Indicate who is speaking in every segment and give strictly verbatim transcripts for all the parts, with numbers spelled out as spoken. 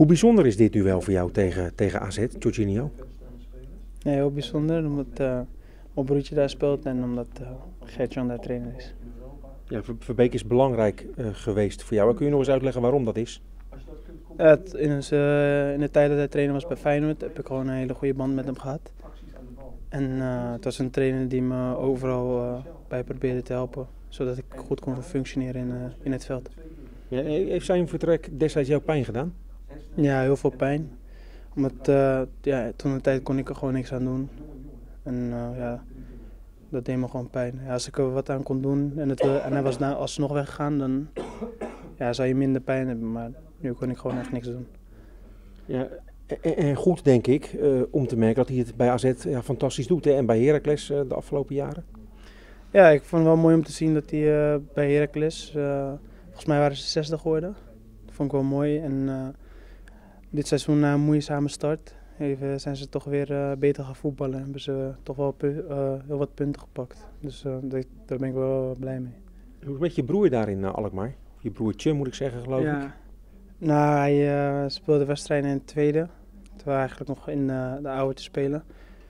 Speaker 1: Hoe bijzonder is dit duel voor jou tegen, tegen A Z, Jorginho?
Speaker 2: Ja, heel bijzonder, omdat uh, mijn broertje daar speelt en omdat uh, Gert-Jan daar trainer is.
Speaker 1: Ja, Verbeek is belangrijk uh, geweest voor jou. Kun je nog eens uitleggen waarom dat is?
Speaker 2: Ja, in, ons, uh, in de tijd dat hij trainer was bij Feyenoord heb ik gewoon een hele goede band met hem gehad. En uh, het was een trainer die me overal uh, bij probeerde te helpen, zodat ik goed kon functioneren in, uh, in het veld.
Speaker 1: Ja, heeft zijn vertrek destijds jou pijn gedaan?
Speaker 2: Ja, heel veel pijn. Omdat uh, ja, toen de tijd kon ik er gewoon niks aan doen. En uh, ja, dat deed me gewoon pijn. Ja, als ik er wat aan kon doen en, het, en hij was nou alsnog weggegaan, dan ja, zou je minder pijn hebben. Maar nu kon ik gewoon echt niks doen.
Speaker 1: Ja, en, en goed denk ik uh, om te merken dat hij het bij A Z ja, fantastisch doet, hè? En bij Heracles uh, de afgelopen jaren.
Speaker 2: Ja, ik vond het wel mooi om te zien dat hij uh, bij Heracles, uh, volgens mij waren ze zesde geworden. Dat vond ik wel mooi. En uh, dit seizoen na een moeizame start even zijn ze toch weer uh, beter gaan voetballen. Hebben ze toch wel uh, heel wat punten gepakt. Dus uh, daar ben ik wel blij mee.
Speaker 1: Hoe is het met je broer daar in uh, Alkmaar? Je broertje moet ik zeggen, geloof
Speaker 2: ja.
Speaker 1: ik.
Speaker 2: Nou, hij uh, speelde wedstrijden in het tweede. Terwijl eigenlijk nog in uh, de oude te spelen.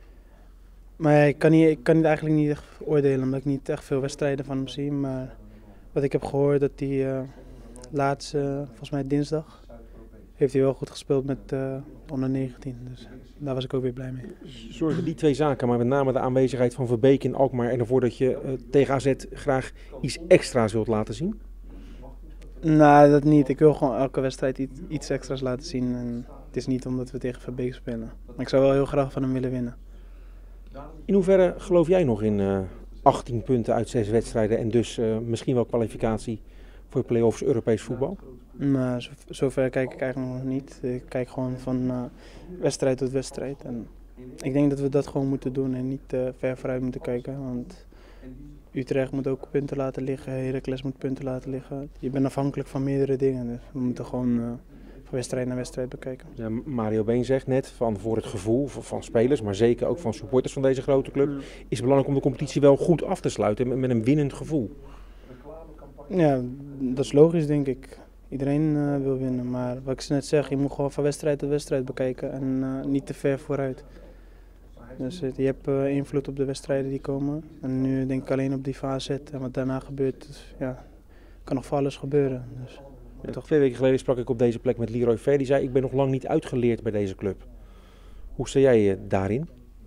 Speaker 2: Maar ik kan, niet, ik kan niet eigenlijk niet echt oordelen, omdat ik niet echt veel wedstrijden van hem zie. Maar wat ik heb gehoord, dat hij uh, laatst, uh, volgens mij dinsdag, heeft hij wel goed gespeeld met uh, onder negentien. Dus daar was ik ook weer blij mee.
Speaker 1: Zorgen die twee zaken, maar met name de aanwezigheid van Verbeek in Alkmaar en ervoor dat je uh, tegen A Z graag iets extra's wilt laten zien?
Speaker 2: Nou, dat niet. Ik wil gewoon elke wedstrijd iets, iets extra's laten zien. En het is niet omdat we tegen Verbeek spelen. Maar ik zou wel heel graag van hem willen winnen.
Speaker 1: In hoeverre geloof jij nog in uh, achttien punten uit zes wedstrijden en dus uh, misschien wel kwalificatie voor play-offs Europees voetbal?
Speaker 2: Nou, zo, zover kijk ik eigenlijk nog niet. Ik kijk gewoon van uh, wedstrijd tot wedstrijd. En ik denk dat we dat gewoon moeten doen en niet uh, ver vooruit moeten kijken. Want Utrecht moet ook punten laten liggen, Heracles moet punten laten liggen. Je bent afhankelijk van meerdere dingen, dus we moeten gewoon uh, van wedstrijd naar wedstrijd bekijken.
Speaker 1: Ja, Mario Been zegt net, van voor het gevoel van spelers, maar zeker ook van supporters van deze grote club, is het belangrijk om de competitie wel goed af te sluiten met een winnend gevoel.
Speaker 2: Ja, dat is logisch denk ik. Iedereen uh, wil winnen, maar wat ik net zeg, je moet gewoon van wedstrijd tot wedstrijd bekijken en uh, niet te ver vooruit. Dus uh, je hebt uh, invloed op de wedstrijden die komen en nu denk ik alleen op die fase en wat daarna gebeurt, dus, ja, kan nog van alles gebeuren. Dus,
Speaker 1: ja, toch twee weken geleden sprak ik op deze plek met Leroy Ver, die zei ik ben nog lang niet uitgeleerd bij deze club. Hoe sta jij uh, daarin?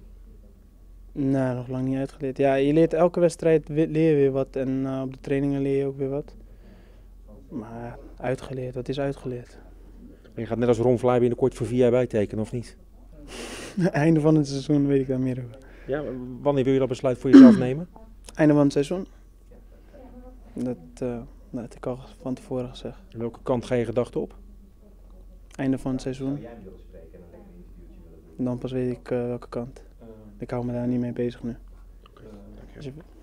Speaker 2: Nou, nog lang niet uitgeleerd. Ja, je leert elke wedstrijd leer je weer wat en uh, op de trainingen leer je ook weer wat. Maar uitgeleerd, wat is uitgeleerd?
Speaker 1: Je gaat net als Ron Vlaar binnenkort voor vier jaar bijtekenen, of niet?
Speaker 2: Einde van het seizoen weet ik daar meer over.
Speaker 1: Ja, wanneer wil je dat besluit voor jezelf nemen?
Speaker 2: Einde van het seizoen. Dat, uh, dat had ik al van tevoren gezegd.
Speaker 1: En welke kant ga je gedachten op?
Speaker 2: Einde van het seizoen. En dan pas weet ik uh, welke kant. Ik hou me daar niet mee bezig nu.
Speaker 1: Okay.